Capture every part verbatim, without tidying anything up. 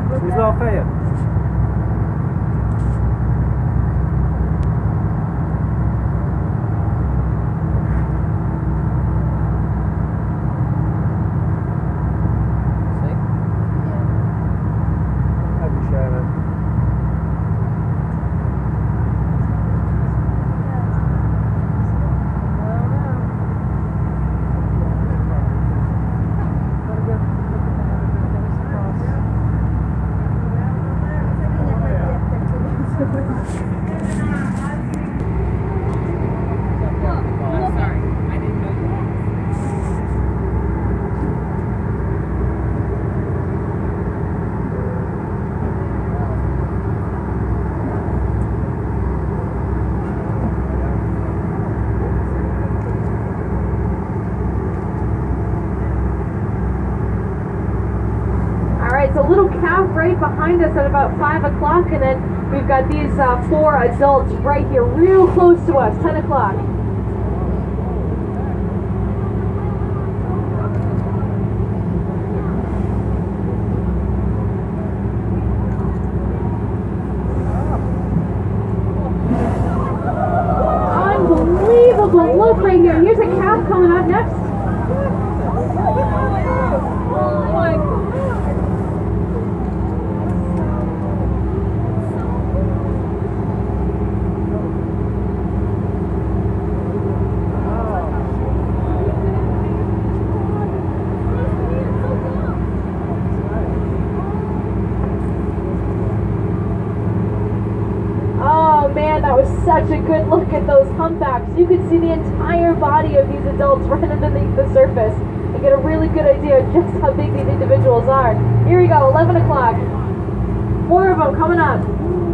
He's not fair. Right behind us at about five o'clock, and then we've got these uh, four adults right here real close to us, ten o'clock. Unbelievable look right here. Here's a calf coming up next. Such a good look at those humpbacks. You could see the entire body of these adults right underneath the surface and get a really good idea of just how big these individuals are. Here we go, eleven o'clock. More of them coming up.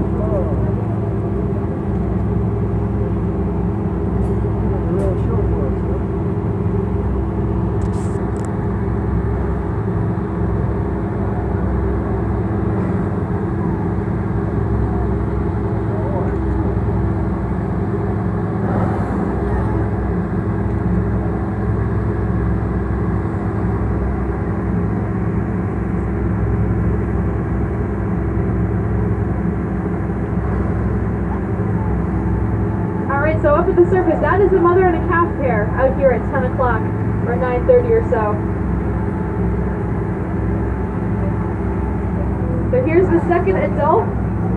So up at the surface, that is a mother and a calf pair out here at ten o'clock or nine thirty or so. So here's the second adult.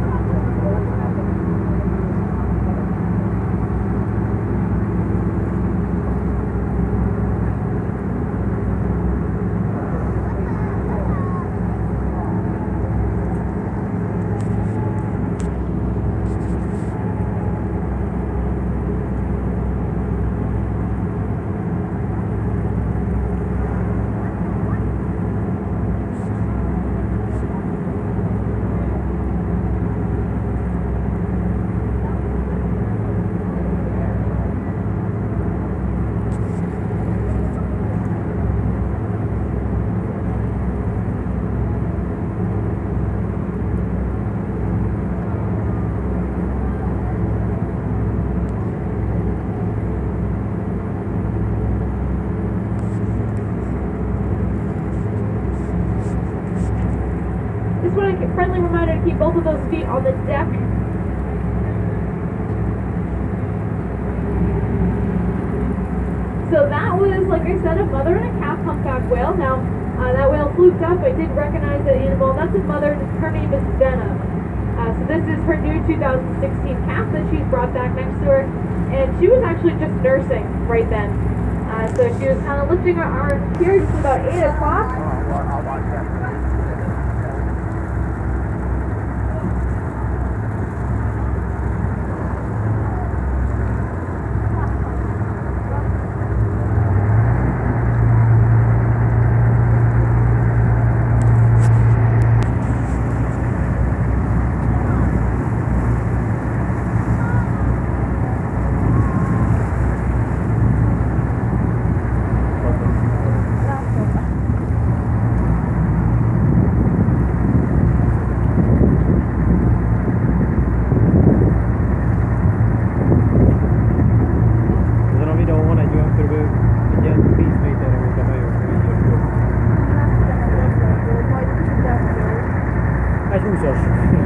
Friendly reminder to keep both of those feet on the deck. So that was, like I said, a mother and a calf humpback whale. Now, uh, that whale flooped up. I did recognize that animal. That's a mother. Her name is Denham. Uh, so this is her new two thousand sixteen calf that she's brought back next to her. And she was actually just nursing right then. Uh, so she was kind of lifting her arms here just about eight o'clock. Húsos.